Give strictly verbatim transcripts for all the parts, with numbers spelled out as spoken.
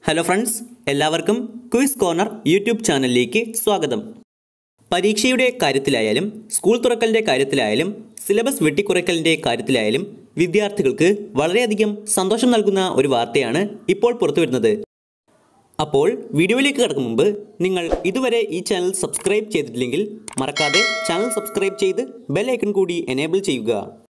Hello friends, എല്ലാവർക്കും quiz corner YouTube ചാനലിലേക്ക് സ്വാഗതം. പരീക്ഷയുടെ കാര്യത്തിലായാലും സ്കൂൾ തുറക്കലിൻ്റെ കാര്യത്തിലായാലും സിലബസ് വെട്ടിക്കുറയ്ക്കലിൻ്റെ കാര്യത്തിലായാലും വിദ്യാർത്ഥികൾക്ക് വളരെയധികം സന്തോഷം നൽകുന്ന ഒരു വാർത്തയാണ് ഇപ്പോൾ പുറത്തു വരുന്നത്. അപ്പോൾ വീഡിയോയിലേക്ക് കടക്കും മുമ്പ് നിങ്ങൾ ഇതുവരെ ഈ ചാനൽ സബ്സ്ക്രൈബ് ചെയ്തിട്ടില്ലെങ്കിൽ മറക്കാതെ ചാനൽ സബ്സ്ക്രൈബ് ചെയ്ത് ബെൽ ഐക്കൺ കൂടി എനേബിൾ ചെയ്യുക.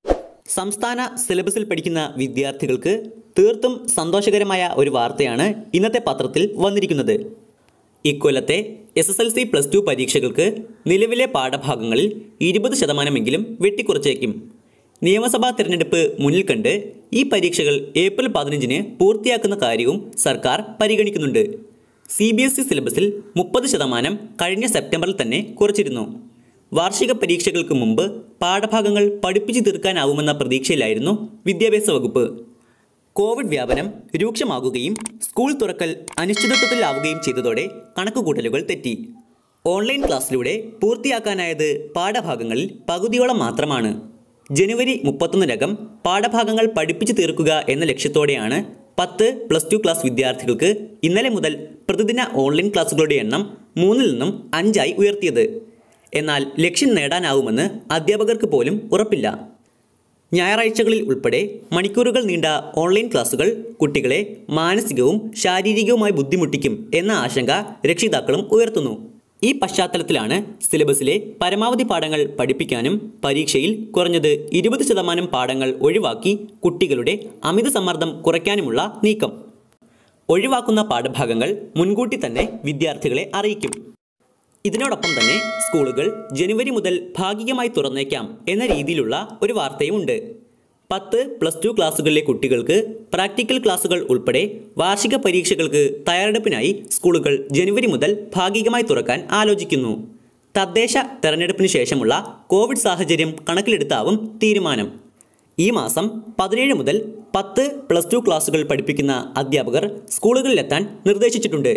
സംസ്ഥാന സിലബസിൽ പഠിക്കുന്ന വിദ്യാർത്ഥികൾക്ക് തീർത്തും സന്തോഷകരമായ ഒരു വാർത്തയാണ് ഇന്നത്തെ പത്രത്തിൽ വന്നിരിക്കുന്നത്. ഇക്കൊല്ലത്തെ S S L C plus two പരീക്ഷകൾക്ക് നിലവിലെ പാഠഭാഗങ്ങളിൽ ഇരുപത് ശതമാനമെങ്കിലും വെട്ടിക്കുറച്ചേക്കും. നിയമസഭാ തിരഞ്ഞെടുപ്പ് മുന്നിൽ കണ്ട് ഈ പരീക്ഷകൾ ഏപ്രിൽ പതിനഞ്ചിന് പൂർത്തിയാക്കുന്ന കാര്യവും സർക്കാർ പരിഗണിക്കുന്നുണ്ട്. സി ബി എസ് ഇ സിലബസിൽ മുപ്പത് ശതമാനം കഴിഞ്ഞ സെപ്റ്റംബറിൽ തന്നെ കുറച്ചിരുന്നു. വാർഷിക പരീക്ഷകൾക്ക് മുമ്പ് പാഠഭാഗങ്ങൾ പഠിപ്പിച്ചു തീർക്കാനാവുമെന്ന പ്രതീക്ഷയിലായിരുന്നു വിദ്യാഭ്യാസ വകുപ്പ്. കോവിഡ് വ്യാപനം രൂക്ഷമാകുകയും സ്കൂൾ തുറക്കൽ അനിശ്ചിതത്വത്തിലാവുകയും ചെയ്തതോടെ കണക്കുകൂട്ടലുകൾ തെറ്റി. ഓൺലൈൻ ക്ലാസ്സിലൂടെ പൂർത്തിയാക്കാനായത് പാഠഭാഗങ്ങളിൽ പകുതിയോളം മാത്രമാണ്. ജനുവരി മുപ്പത്തൊന്നിനകം പാഠഭാഗങ്ങൾ പഠിപ്പിച്ചു തീർക്കുക എന്ന ലക്ഷ്യത്തോടെയാണ് പത്ത് പ്ലസ് ടു ക്ലാസ് വിദ്യാർത്ഥികൾക്ക് ഇന്നലെ മുതൽ പ്രതിദിന ഓൺലൈൻ ക്ലാസ്സുകളുടെ എണ്ണം മൂന്നിൽ നിന്നും അഞ്ചായി ഉയർത്തിയത്. എന്നാൽ ലക്ഷ്യം നേടാനാവുമെന്ന് അധ്യാപകർക്ക് പോലും ഉറപ്പില്ല. ഞായറാഴ്ചകളിൽ ഉൾപ്പെടെ മണിക്കൂറുകൾ നീണ്ട ഓൺലൈൻ ക്ലാസുകൾ കുട്ടികളെ മാനസികവും ശാരീരികവുമായി ബുദ്ധിമുട്ടിക്കും എന്ന ആശങ്ക രക്ഷിതാക്കളും ഉയർത്തുന്നു. ഈ പശ്ചാത്തലത്തിലാണ് സിലബസിലെ പരമാവധി പാഠങ്ങൾ പഠിപ്പിക്കാനും പരീക്ഷയിൽ കുറഞ്ഞത് ഇരുപത് ശതമാനം പാഠങ്ങൾ ഒഴിവാക്കി കുട്ടികളുടെ അമിത സമ്മർദ്ദം കുറയ്ക്കാനുമുള്ള നീക്കം. ഒഴിവാക്കുന്ന പാഠഭാഗങ്ങൾ മുൻകൂട്ടി തന്നെ വിദ്യാർത്ഥികളെ അറിയിക്കും. ഇതിനോടൊപ്പം തന്നെ സ്കൂളുകൾ ജനുവരി മുതൽ ഭാഗികമായി തുറന്നേക്കാം എന്ന രീതിയിലുള്ള ഒരു വാർത്തയുമുണ്ട്. പത്ത് പ്ലസ് ടു ക്ലാസ്സുകളിലെ കുട്ടികൾക്ക് പ്രാക്ടിക്കൽ ക്ലാസുകൾ ഉൾപ്പെടെ വാർഷിക പരീക്ഷകൾക്ക് തയ്യാറെടുപ്പിനായി സ്കൂളുകൾ ജനുവരി മുതൽ ഭാഗികമായി തുറക്കാൻ ആലോചിക്കുന്നു. തദ്ദേശ തെരഞ്ഞെടുപ്പിന് ശേഷമുള്ള കോവിഡ് സാഹചര്യം കണക്കിലെടുത്താവും തീരുമാനം. ഈ മാസം പതിനേഴ് മുതൽ പത്ത് പ്ലസ് ടു ക്ലാസുകൾ പഠിപ്പിക്കുന്ന അധ്യാപകർ സ്കൂളുകളിലെത്താൻ നിർദ്ദേശിച്ചിട്ടുണ്ട്.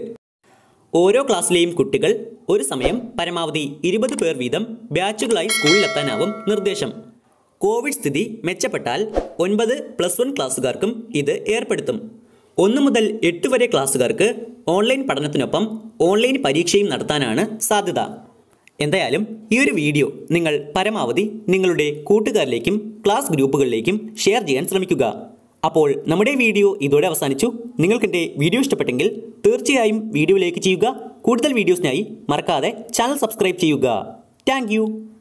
ഓരോ ക്ലാസ്സിലെയും കുട്ടികൾ ഒരു സമയം പരമാവധി ഇരുപത് പേർ വീതം ബാച്ചുകളായി സ്കൂളിലെത്താനാവും നിർദ്ദേശം. കോവിഡ് സ്ഥിതി മെച്ചപ്പെട്ടാൽ ഒൻപത് പ്ലസ് വൺ ക്ലാസ്സുകാർക്കും ഇത് ഏർപ്പെടുത്തും. ഒന്ന് മുതൽ എട്ട് വരെ ക്ലാസ്സുകാർക്ക് ഓൺലൈൻ പഠനത്തിനൊപ്പം ഓൺലൈൻ പരീക്ഷയും നടത്താനാണ് സാധ്യത. എന്തായാലും ഈ ഒരു വീഡിയോ നിങ്ങൾ പരമാവധി നിങ്ങളുടെ കൂട്ടുകാരിലേക്കും ക്ലാസ് ഗ്രൂപ്പുകളിലേക്കും ഷെയർ ചെയ്യാൻ ശ്രമിക്കുക. അപ്പോൾ നമ്മുടെ വീഡിയോ ഇതോടെ അവസാനിച്ചു. നിങ്ങൾക്ക് എൻ്റെ വീഡിയോ ഇഷ്ടപ്പെട്ടെങ്കിൽ തീർച്ചയായും വീഡിയോ ലൈക്ക് ചെയ്യുക. കൂടുതൽ വീഡിയോസിനായി മറക്കാതെ ചാനൽ സബ്സ്ക്രൈബ് ചെയ്യുക. താങ്ക്